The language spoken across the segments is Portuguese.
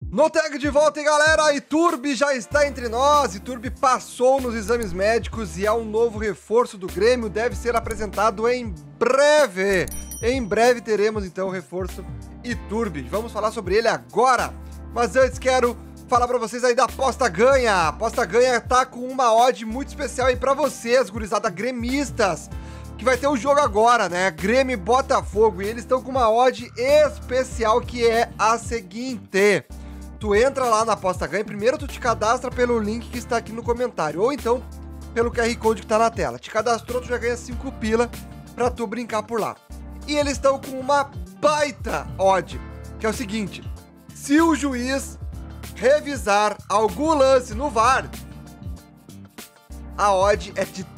No tag de volta, hein, galera? Iturbe já está entre nós. Iturbe passou nos exames médicos e é um novo reforço do Grêmio. Deve ser apresentado em breve. Em breve teremos, então, o reforço Iturbe. Vamos falar sobre ele agora. Mas antes, quero falar pra vocês aí da Aposta Ganha. A Aposta Ganha tá com uma odd muito especial aí pra vocês, gurizada gremistas, que vai ter o jogo agora, né? Grêmio e Botafogo. E eles estão com uma odd especial que é a seguinte: tu entra lá na Aposta Ganha, primeiro tu te cadastra pelo link que está aqui no comentário, ou então pelo QR Code que tá na tela. Te cadastrou, tu já ganha 5 pila pra tu brincar por lá. E eles estão com uma baita odd, que é o seguinte: se o juiz revisar algum lance no VAR, a odd é de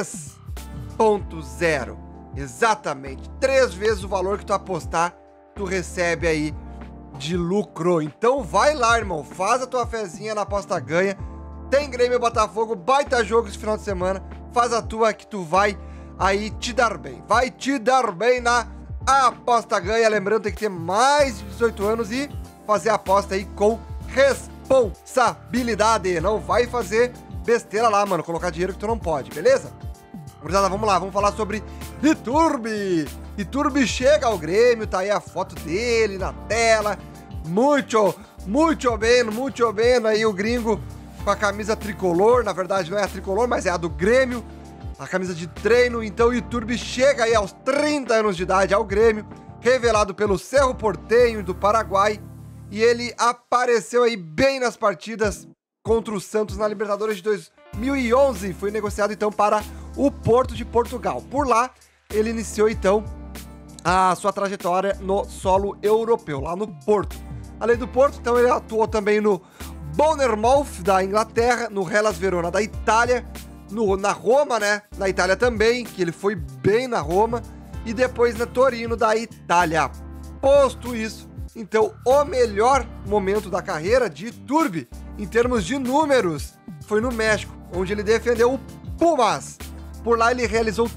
3.0. Exatamente, 3 vezes o valor que tu apostar, tu recebe aí de lucro. Então vai lá, irmão, faz a tua fezinha na Aposta Ganha. Tem Grêmio e Botafogo, baita jogo esse final de semana. Faz a tua que tu vai aí te dar bem. Vai te dar bem na Aposta Ganha. Lembrando, tem que ter mais de 18 anos e fazer a aposta aí com responsabilidade. Não vai fazer besteira lá, mano, colocar dinheiro que tu não pode, beleza? Gurizada, vamos lá, vamos falar sobre Iturbe. Iturbe chega ao Grêmio, tá aí a foto dele na tela. Muito bem aí o gringo com a camisa tricolor. Na verdade não é a tricolor, mas é a do Grêmio, a camisa de treino. Então o Iturbe chega aí aos 30 anos de idade ao Grêmio, revelado pelo Cerro Porteño do Paraguai. E ele apareceu aí bem nas partidas contra o Santos na Libertadores de 2011. Foi negociado então para o Porto de Portugal. Por lá, ele iniciou então a sua trajetória no solo europeu, lá no Porto. Além do Porto, então ele atuou também no Bournemouth da Inglaterra, no Hellas Verona da Itália, na Roma, né? Na Itália também, que ele foi bem na Roma, e depois na Torino da Itália. Posto isso, então o melhor momento da carreira de Iturbe, em termos de números, foi no México, onde ele defendeu o Pumas. Por lá ele realizou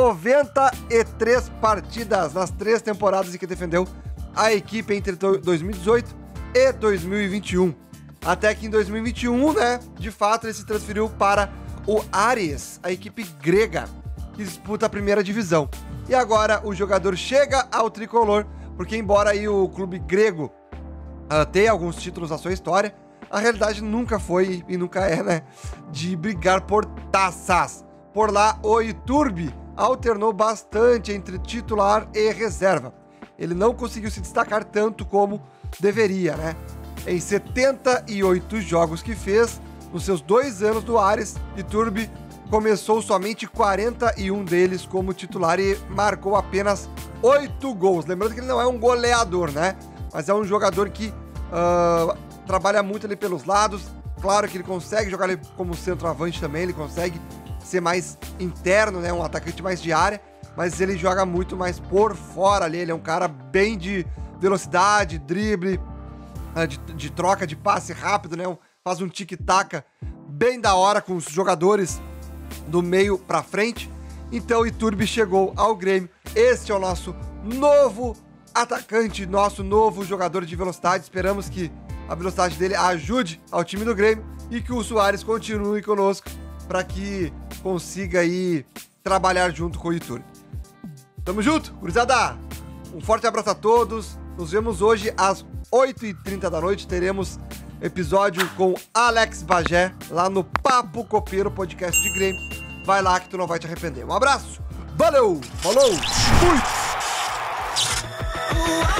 93 partidas nas 3 temporadas em que defendeu a equipe entre 2018 e 2021. Até que em 2021, né, de fato ele se transferiu para o Aris, a equipe grega, que disputa a primeira divisão. E agora o jogador chega ao tricolor, porque embora aí o clube grego tenha alguns títulos na sua história, a realidade nunca foi e nunca é, né, de brigar por taças. Por lá, o Iturbe alternou bastante entre titular e reserva. Ele não conseguiu se destacar tanto como deveria, né? Em 78 jogos que fez, nos seus 2 anos do Aris, Iturbe começou somente 41 deles como titular e marcou apenas 8 gols. Lembrando que ele não é um goleador, né? Mas é um jogador que trabalha muito ali pelos lados. Claro que ele consegue jogar ali como centroavante também, ele consegue ser mais interno, né? Um atacante mais de área, mas ele joga muito mais por fora ali. Ele é um cara bem de velocidade, drible, de troca de passe rápido, né? Faz um tic-tac bem da hora com os jogadores do meio pra frente. Então o Iturbe chegou ao Grêmio. Este é o nosso novo atacante, nosso novo jogador de velocidade. Esperamos que a velocidade dele ajude ao time do Grêmio e que o Soares continue conosco para que consiga aí trabalhar junto com o Iturbe. Tamo junto, gurizada! Um forte abraço a todos. Nos vemos hoje às 8h30 da noite. Teremos episódio com Alex Bagé lá no Papo Copeiro, podcast de Grêmio. Vai lá que tu não vai te arrepender. Um abraço, valeu, falou, fui!